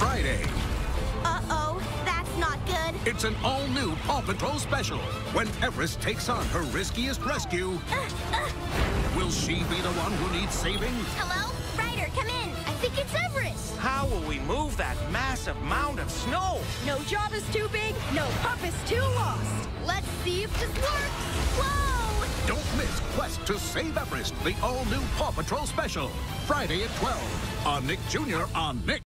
Friday. Uh-oh, that's not good. It's an all-new Paw Patrol special. When Everest takes on her riskiest rescue, will she be the one who needs saving? Hello? Ryder, come in. I think it's Everest. How will we move that massive mound of snow? No job is too big, no pup is too lost. Let's see if this works. Whoa! Don't miss Quest to Save Everest, the all-new Paw Patrol special. Friday at 12 on Nick Jr. on Nick.